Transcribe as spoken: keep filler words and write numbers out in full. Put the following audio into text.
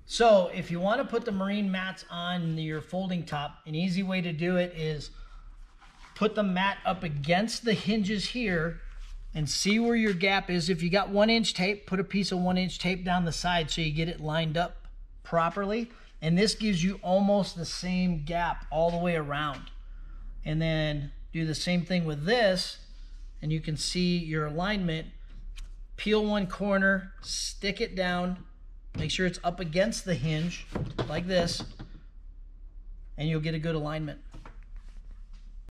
So if you want to put the marine mats on your folding top, an easy way to do it is put the mat up against the hinges here and see where your gap is. If you got one inch tape, put a piece of one inch tape down the side so you get it lined up properly. And this gives you almost the same gap all the way around. And then do the same thing with this, and you can see your alignment. Peel one corner, stick it down, make sure it's up against the hinge like this, and you'll get a good alignment.